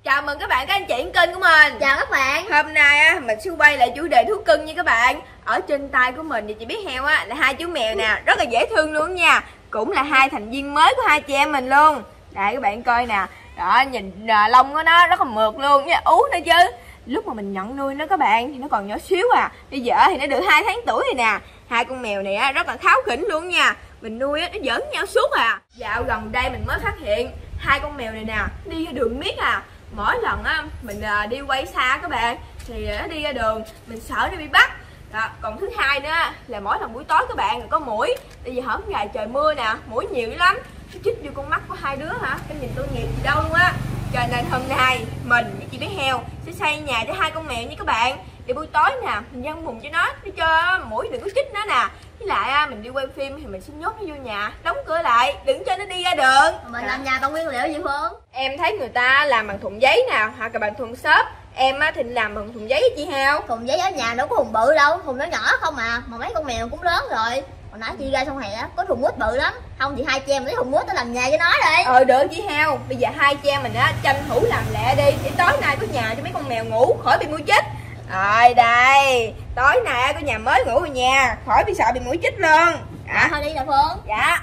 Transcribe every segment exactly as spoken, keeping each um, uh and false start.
Chào mừng các bạn, các anh chị kênh của mình. Chào các bạn. Hôm nay á, mình sẽ quay lại chủ đề thú cưng nha các bạn. Ở trên tay của mình thì chị biết heo á là hai chú mèo nè, rất là dễ thương luôn nha. Cũng là hai thành viên mới của hai chị em mình luôn. Đây các bạn coi nè. Đó, nhìn à, lông của nó rất là mượt luôn, với ú nữa chứ. Lúc mà mình nhận nuôi nó các bạn thì nó còn nhỏ xíu à. Bây giờ thì nó được hai tháng tuổi rồi nè. Hai con mèo này á, rất là kháu khỉnh luôn nha. Mình nuôi á, nó giỡn nhau suốt à. Dạo gần đây mình mới phát hiện hai con mèo này nè đi ra đường miết à. Mỗi lần á mình à, đi quay xa các bạn thì nó đi ra đường mình sợ nó bị bắt. Đó, còn thứ hai nữa là mỗi lần buổi tối các bạn có muỗi. Tại vì hôm ngày trời mưa nè, muỗi nhiều lắm. Nó chích vô con mắt của hai đứa hả, cái nhìn tội nghiệp gì đâu luôn á. Cho nên hôm nay mình với chị bé heo sẽ xây nhà cho hai con mèo nha các bạn. Để buổi tối nè mình giăng mùng cho nó, để cho muỗi đừng có chích nó nè. Với lại mình đi quay phim thì mình sẽ nhốt nó vô nhà, đóng cửa lại, đừng cho nó đi ra đường. Mình làm nhà bằng nguyên liệu gì Phương? Em thấy người ta làm bằng thùng giấy nè, hoặc là bằng thùng xốp. Em á thì làm bằng thùng giấy chị heo. Thùng giấy ở nhà đâu có thùng bự đâu, thùng nó nhỏ không à. Mà mấy con mèo cũng lớn rồi. Hồi nãy chị ra xong hè á, có thùng mút bự lắm. Không thì hai chị em lấy thùng mút để làm nhà cho nó đi. Ờ được chị heo. Bây giờ hai chị em mình á tranh thủ làm lẹ đi, để tối nay có nhà cho mấy con mèo ngủ khỏi bị muỗi chích. Rồi đây, tối nay có nhà mới ngủ rồi nha, khỏi bị sợ bị muỗi chích luôn. À, thôi đi nè Phương. Dạ.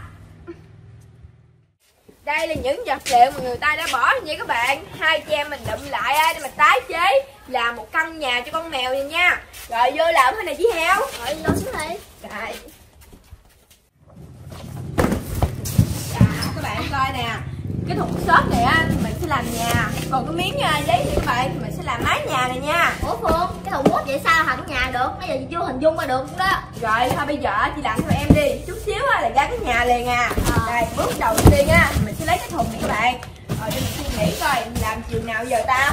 Đây là những vật liệu mà người ta đã bỏ nha các bạn. Hai chị em mình đụm lại để mà tái chế làm một căn nhà cho con mèo này nha. Rồi vô làm thôi nè chị heo. Rồi vô xuống đi. Rồi. Dạ, các bạn coi nè. Cái thùng xốp này á thì mình sẽ làm nhà. Còn cái miếng giấy này các bạn thì mình sẽ làm mái nhà này nha. Ủa Phương, cái thùng mút vậy sao thành nhà được? Bây giờ chị chưa hình dung ra được đó. Rồi thôi bây giờ chị làm theo em đi. Chút xíu là ra cái nhà liền à. à. Đây bước đầu tiên á mình sẽ lấy cái thùng này các bạn. Rồi để mình suy nghĩ coi làm chiều nào giờ ta.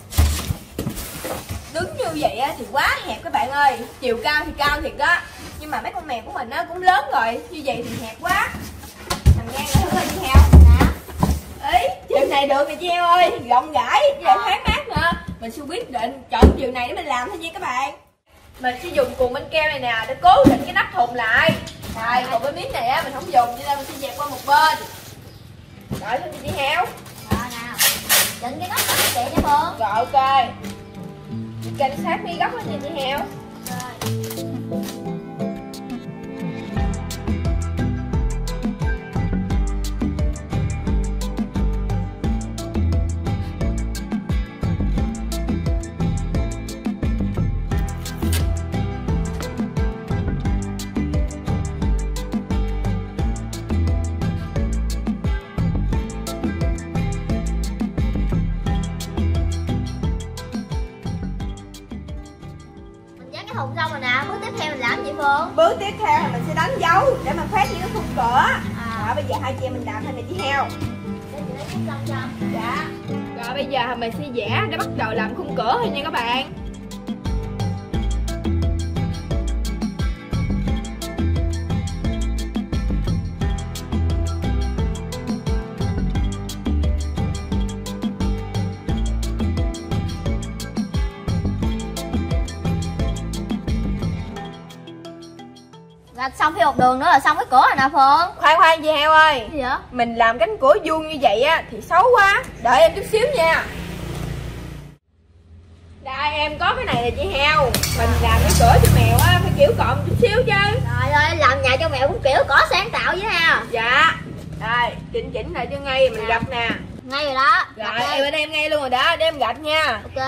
Đứng như vậy á thì quá hẹp các bạn ơi. Chiều cao thì cao thiệt đó, nhưng mà mấy con mèo của mình á cũng lớn rồi, như vậy thì hẹp quá. Nằm ngang lại thử coi chị heo. Ý, chiều này được rồi chị heo ơi, rộng rãi, với lại thoáng mát nữa. Mình sẽ quyết định chọn chiều này để mình làm thôi nha các bạn. Mình sẽ dùng cuộn bánh keo này nè để cố định cái nắp thùng lại. Rồi, còn cái miếng này á mình không dùng cho nên mình sẽ dẹp qua một bên. Rồi thôi chị heo. Rồi nào, định cái góc cho chị nha Phương. Rồi ok. Canh sát miếng góc đó nha chị heo. Rồi. Thùng xong rồi nè, bước tiếp theo mình làm gì Phương? Bước tiếp theo là mình sẽ đánh dấu để mà phát những cái khung cửa. À. Rồi bây giờ hai chị em mình làm thôi nè chị heo. Để chị lấy bút lông cho. Dạ. Rồi bây giờ mình sẽ vẽ để bắt đầu làm khung cửa thôi nha các bạn. Gạch xong thêm một đường nữa là xong cái cửa rồi nè Phương. Khoan khoan chị heo ơi. Gì vậy? Mình làm cánh cửa vuông như vậy á thì xấu quá. Đợi em chút xíu nha. Đây em có cái này nè chị heo. Mình làm cái cửa cho mèo á phải kiểu cộm chút xíu chứ. Trời ơi, làm nhà cho mèo cũng kiểu có sáng tạo với ha. Dạ. Đây, chỉnh chỉnh lại cho ngay mình gạch nè. Ngay rồi đó. Rồi em bên em ngay luôn rồi đó, để em gạch nha. Ok.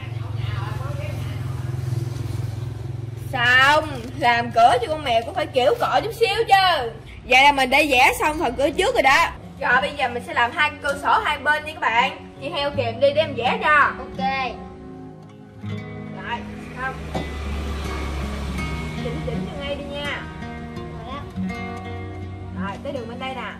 Xong, làm cửa cho con mèo cũng phải kiểu cọ chút xíu chứ. Vậy là mình đã vẽ xong phần cửa trước rồi đó. Rồi bây giờ mình sẽ làm hai cửa sổ hai bên nha các bạn. Chị heo kèm đi để em vẽ cho. Ok. Rồi, xong. Chỉnh chỉnh cho ngay đi nha. Rồi đó. Rồi, tới đường bên đây nè.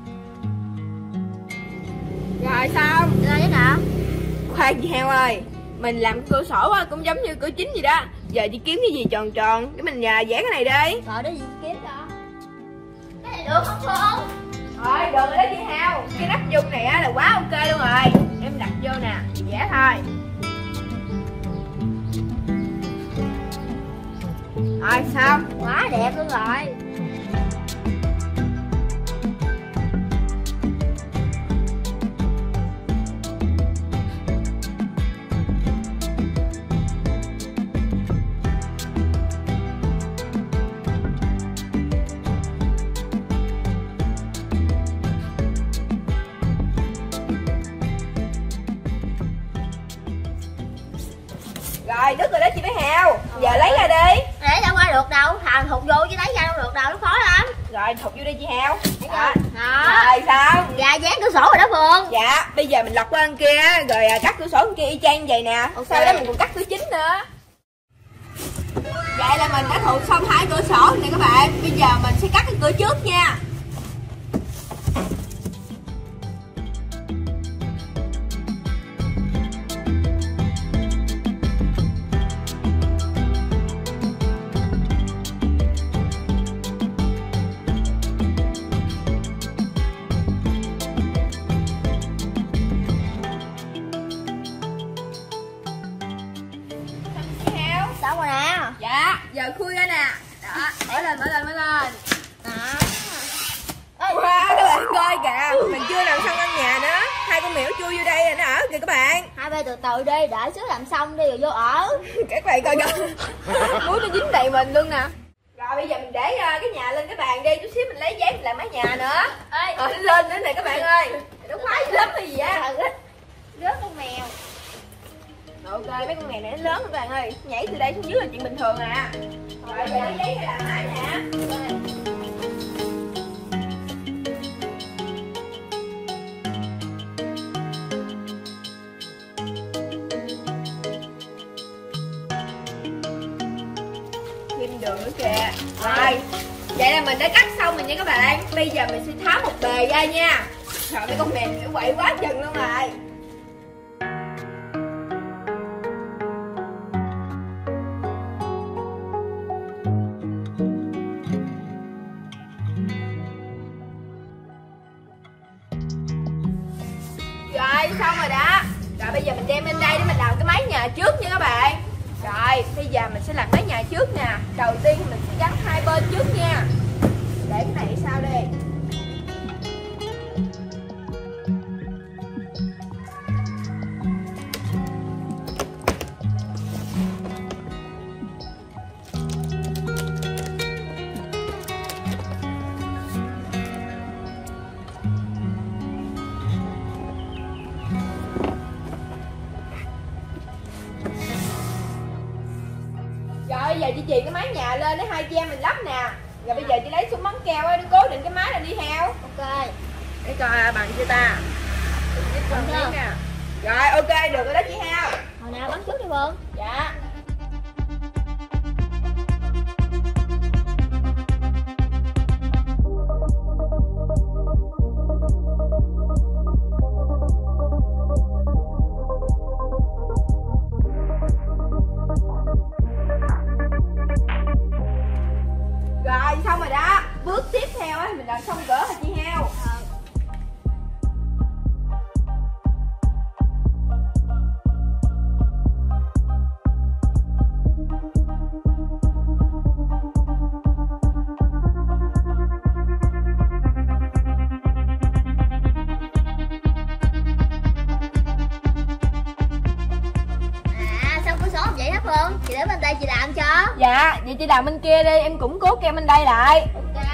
Rồi xong. Đi đây nè. Khoan chị heo ơi, mình làm cửa sổ á cũng giống như cửa chính gì đó. Giờ chị kiếm cái gì tròn tròn để mình vẽ cái này đi. Rồi đó gì kiếm cho. Cái này được không Phương? Rồi được rồi đó chị heo. Cái nắp dung này á là quá ok luôn rồi. Em đặt vô nè, vẽ thôi. Rồi xong. Quá đẹp luôn rồi. Rồi đứt rồi đó chị bé Heo. Giờ lấy ra đi. Để đâu qua được đâu, thằng thụt vô chứ lấy ra đâu được đâu, nó khó lắm. Rồi thụt vô đi chị Heo. Đó. Rồi sao? Gà dán cửa sổ rồi đó Phương. Dạ, bây giờ mình lật qua bên kia rồi cắt cửa sổ bên kia y chang như vậy nè. Okay. Sau đó mình còn cắt cửa chính nữa. Vậy là mình đã thụt xong hai cửa sổ nè các bạn. Bây giờ mình sẽ cắt cái cửa trước nha. Xong rồi nè. Dạ, giờ khui ra nè. Đó, mở lên, mở lên, mở lên. Đó. Wow, các bạn coi kìa, mình chưa làm xong căn nhà nữa. Hai con mèo chui vô đây rồi nó ở kìa các bạn. Hai bên từ từ đi, đợi xíu làm xong đi rồi vô ở. Các bạn coi coi. Muối nó dính đầy mình luôn nè. Rồi bây giờ mình để uh, cái nhà lên cái bàn đi, chút xíu mình lấy giấy mình làm mái nhà nữa. Ê, ờ, nó lên nữa nè các bạn ơi. Nó khoái lắm hay gì vậy? rớt con mèo. Ok, mấy con mèo này nó lớn các bạn ơi. Nhảy từ đây xuống dưới là chuyện bình thường à. Rồi giờ lấy giấy ra làm mái nè. Thêm đường nữa kìa. Rồi, vậy là mình đã cắt xong rồi nha các bạn. Bây giờ mình sẽ tháo một bề ra nha. Trời, mấy con mèo nó quậy quá chừng luôn rồi. Rồi xong rồi đó. Rồi bây giờ mình đem lên đây để mình làm cái mái nhà trước nha các bạn. Rồi bây giờ mình sẽ làm mái nhà trước nè. Đầu tiên mình sẽ gắn hai bên trước nha. Để cái này sao đi. Rồi giờ chị chuyền cái mái nhà lên để hai chị em mình lắp nè. Rồi bây giờ chị lấy súng bắn keo á để cố định cái mái này đi Heo. Ok. Để coi bằng chưa ta. Bằng chưa? Nè. Rồi ok được rồi đó chị Heo. Hồi nào bắn trước đi Phương. Dạ. Rồi xong rồi đó. Bước tiếp theo á mình làm xong cửa hả chị Heo? Ờ. Phương, chị để bên đây chị làm cho. Dạ, vậy chị làm bên kia đi, em cũng cố keo bên đây lại. Ok.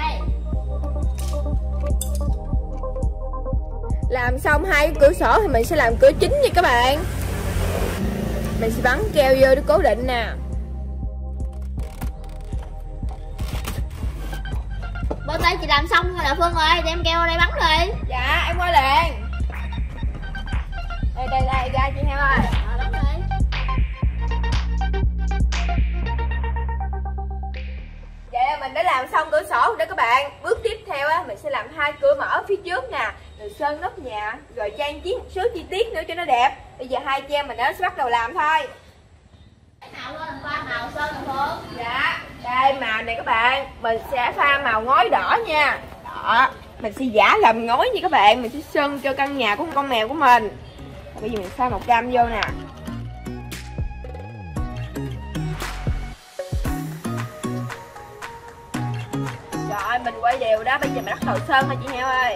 Làm xong hai cái cửa sổ thì mình sẽ làm cửa chính nha các bạn. Mình sẽ bắn keo vô để cố định nè. Bên đây chị làm xong rồi nè Phương ơi, đem keo đây bắn đi. Dạ, em qua liền. Đây đây đây, ra chị Heo ơi. Ờ, bắn đi. Vậy là mình đã làm xong cửa sổ rồi đó các bạn. Bước tiếp theo á, mình sẽ làm hai cửa mở phía trước nè, rồi sơn nóc nhà, rồi trang trí một số chi tiết nữa cho nó đẹp. Bây giờ hai chị em mình đã sẽ bắt đầu làm thôi. Màu lên pha màu sơn nè Phương. Dạ, đây màu này các bạn, mình sẽ pha màu ngói đỏ nha. Đó, mình sẽ giả làm ngói nha các bạn, mình sẽ sơn cho căn nhà của con mèo của mình. Bây giờ mình pha màu cam vô nè. Rồi mình quay đều đó, bây giờ mình bắt đầu sơn thôi chị Heo ơi.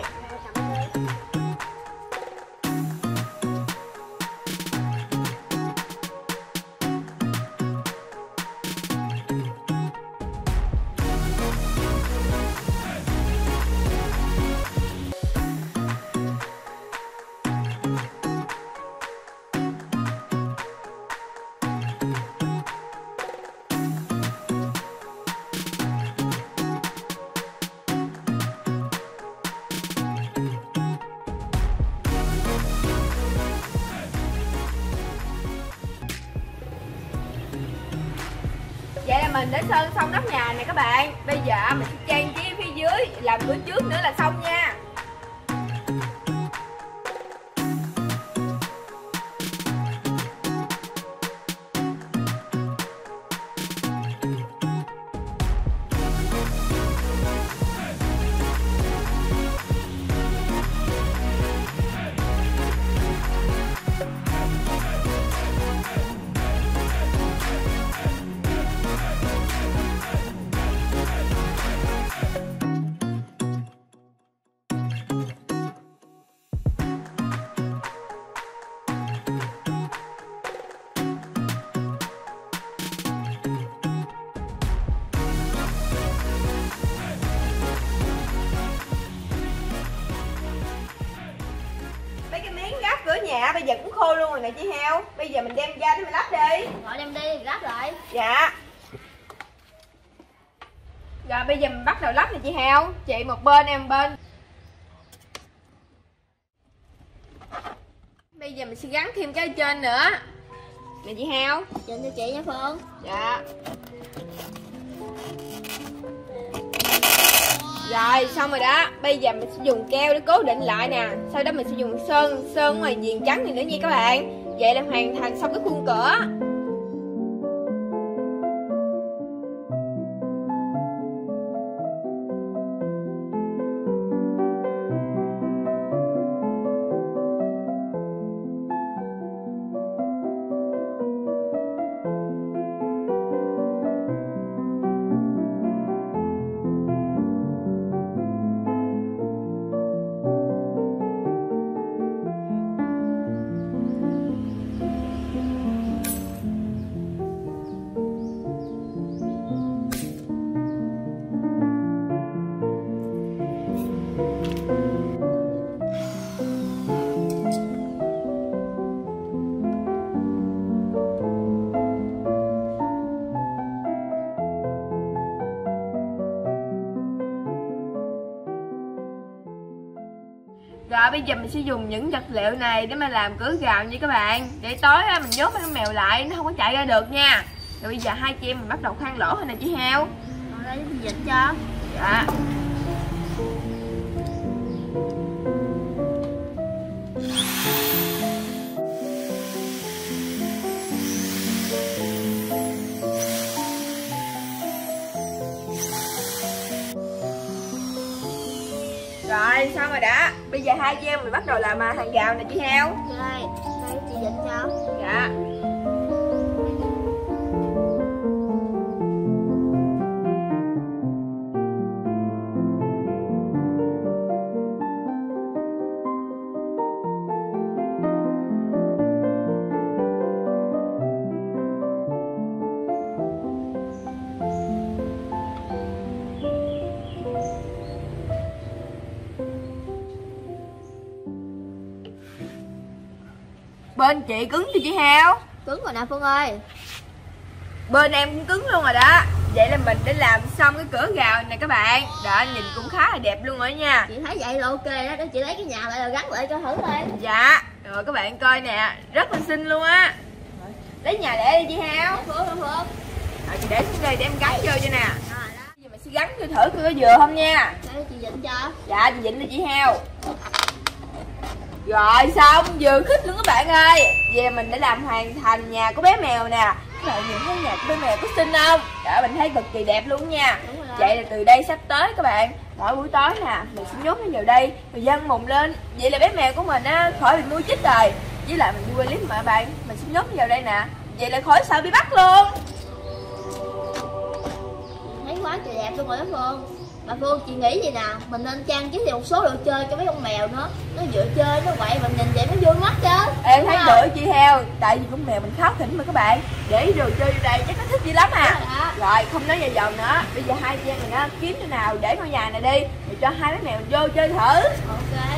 mình đã sơn xong nóc nhà này các bạn. Bây giờ mình sẽ trang trí phía dưới, làm cửa trước nữa là xong nha. Cửa nhà bây giờ cũng khô luôn rồi nè chị Heo. Bây giờ mình đem ra để mình lắp đi. Rồi đem đi lắp lại. Dạ. Rồi bây giờ mình bắt đầu lắp nè chị Heo. Chị một bên em một bên. Bây giờ mình sẽ gắn thêm cái ở trên nữa nè chị Heo. Trên cho chị nha Phương. Dạ. Rồi xong rồi đó. Bây giờ mình sẽ dùng keo để cố định lại nè. Sau đó mình sẽ dùng sơn Sơn ngoài viền trắng này nữa nha các bạn. Vậy là hoàn thành xong cái khuôn cửa. Rồi bây giờ mình sẽ dùng những vật liệu này để mà làm cửa rào nha các bạn. Để tối mình nhốt mấy con mèo lại nó không có chạy ra được nha. Rồi bây giờ hai chị em mình bắt đầu khoan lỗ rồi nè chị Heo. Rồi đây mình vịnh cho. Dạ. Rồi xong rồi đã. Bây giờ hai chị em mình bắt đầu làm hàng rào nè chị Heo. Ok, đây chị vịnh cho. Dạ. Bên chị cứng cho chị Heo. Cứng rồi nè Phương ơi. Bên em cũng cứng luôn rồi đó. Vậy là mình đã làm xong cái cửa rào này các bạn. Đó nhìn cũng khá là đẹp luôn rồi nha. Chị thấy vậy là ok đó. Để chị lấy cái nhà lại rồi gắn lại cho thử thôi. Dạ. Rồi các bạn coi nè. Rất là xinh luôn á. Lấy nhà để đi chị Heo. Phương Phương Phương. Rồi chị để xuống đây để em gắn vô cho nè. Bây giờ mình sẽ gắn cho thử coi có vừa không nha. Đây chị vịnh cho. Dạ chị vịnh đi chị Heo. Rồi xong, vừa khích luôn các bạn ơi. Về mình đã làm hoàn thành nhà của bé mèo nè. Các bạn nhìn thấy nhà của bé mèo có xinh không? Đó, mình thấy cực kỳ đẹp luôn nha. Vậy là từ đây sắp tới các bạn, mỗi buổi tối nè, mình sẽ nhốt nó vào đây rồi dâng mùng lên. Vậy là bé mèo của mình á, khỏi bị nuôi chích rồi. Với lại mình đi quay clip mà các bạn, mình sẽ nhốt nó vào đây nè. Vậy là khỏi sợ bị bắt luôn. Thấy quá trời đẹp luôn rồi đó Phương. Bà Phương chị nghĩ gì nè, mình nên trang trí thêm một số đồ chơi cho mấy con mèo nữa. Nó vừa chơi nó quậy mà nhìn vậy nó vui mắt chứ. Em thấy được chị Heo. Tại vì con mèo mình khá khỉnh mà các bạn. Để đồ chơi vô đây chắc nó thích dữ lắm à. Rồi không nói dài dòng nữa. Bây giờ hai chị em mình á kiếm chỗ nào để ngôi nhà này đi, rồi cho hai bé mèo vô chơi thử. Ok.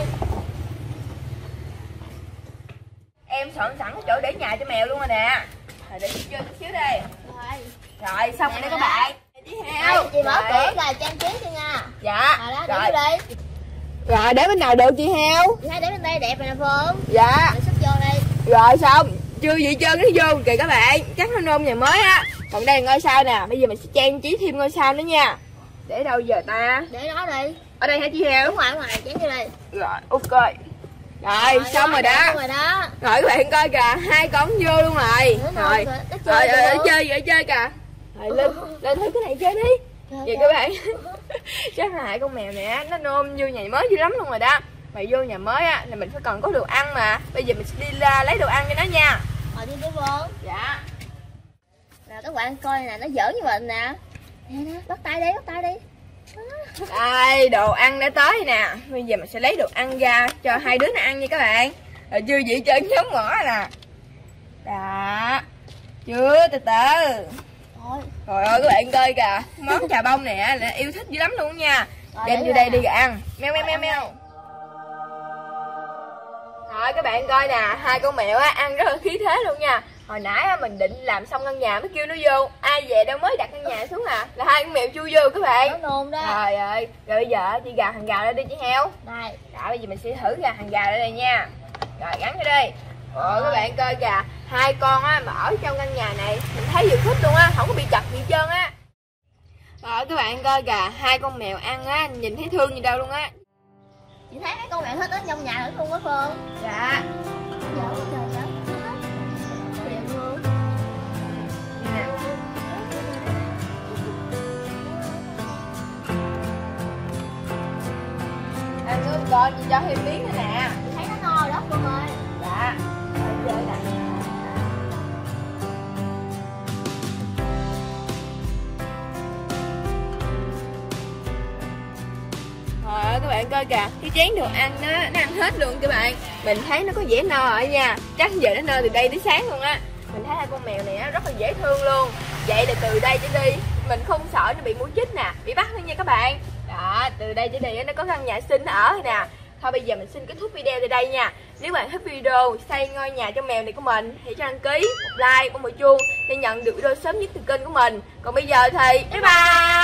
Em soạn sẵn chỗ để nhà cho mèo luôn rồi nè. Rồi để chơi chút xíu đi. Rồi. Rồi xong rồi đây các bạn. Chị Heo. Đây, chị mở cửa ra trang trí cho nha. Dạ. Rồi đó, để vô đi. Rồi để bên nào được chị Heo? Chị thấy để bên đây đẹp rồi nè Phương. Dạ. Để xích vô đây. Rồi xong. Chưa vậy trơn nó vô kìa các bạn. Chắc nó nôn nhà mới á. Còn đây là ngôi sao nè, bây giờ mình sẽ trang trí thêm ngôi sao nữa nha. Để đâu giờ ta? Để đó đi. Ở đây hả chị Heo? Đúng rồi, đúng rồi, chén vô đây. Rồi, ok. Rồi, rồi xong rồi đó. Rồi đó. Rồi các bạn coi kìa, hai con vô luôn rồi. Rồi, rồi, rồi, ở chơi, ở chơi kìa. Rồi, lên, lên thử cái này chơi đi. Vậy các bạn, chắc là hai con mèo này nó nôm vô nhà mới dữ lắm luôn rồi đó. Mà vô nhà mới á, là mình phải cần có đồ ăn mà. Bây giờ mình sẽ đi ra lấy đồ ăn cho nó nha. Rồi đi đi vô. Dạ. Nào các bạn coi nè, nó giỡn với mình nè. Nè nè, bắt tay đi, bắt tay đi. Đây, đồ ăn đã tới nè. Bây giờ mình sẽ lấy đồ ăn ra cho hai đứa nó ăn nha các bạn. Rồi chưa vậy chân giống mỏ nè. Đó. Chưa, từ từ. Rồi. Trời ơi các bạn coi kìa, món chà bông này là yêu thích dữ lắm luôn nha. Đem vô đây đi rồi ăn. Meo meo meo meo. Rồi các bạn coi nè, hai con mèo á ăn rất là khí thế luôn nha. Hồi nãy á, mình định làm xong căn nhà mới kêu nó vô. Ai về đâu mới đặt căn nhà xuống à. Là hai con mèo chui vô các bạn. Nó nôn đó. Trời ơi, rồi bây giờ chị gà hàng gà ra đi chị Heo. Đây. Rồi bây giờ mình sẽ thử gà hàng gà ra đây nha. Rồi gắn vô đây. Rồi các bạn coi kìa, hai con á mà ở trong căn nhà này mình thấy vừa thích luôn á, không có bị chật gì trơn á. Rồi các bạn coi kìa, hai con mèo ăn á, nhìn thấy thương gì đâu luôn á. Chị thấy mấy con mèo thích ở trong nhà nữa luôn á Phương. Dạ. Giờ trời trời. Đẹp luôn. Nè. Ăn nước con chị cho thêm miếng nữa nè. Chị thấy nó no rồi đó Phương ơi. Dạ. Rồi chơi nè. Rồi các bạn coi kìa, cái chén đồ ăn đó, nó ăn hết luôn các bạn. Mình thấy nó có vẻ no rồi nha. Chắc giờ nó no từ đây tới sáng luôn á. Mình thấy hai con mèo này rất là dễ thương luôn. Vậy là từ đây trở đi mình không sợ nó bị mũi chích nè, bị bắt nữa nha các bạn. Đó, từ đây trở đi nó có căn nhà xinh ở rồi nè. Thôi bây giờ mình xin kết thúc video tại đây nha. Nếu bạn thích video xây ngôi nhà cho mèo này của mình thì cho đăng ký, một like, một chuông để nhận được video sớm nhất từ kênh của mình. Còn bây giờ thì bye bye.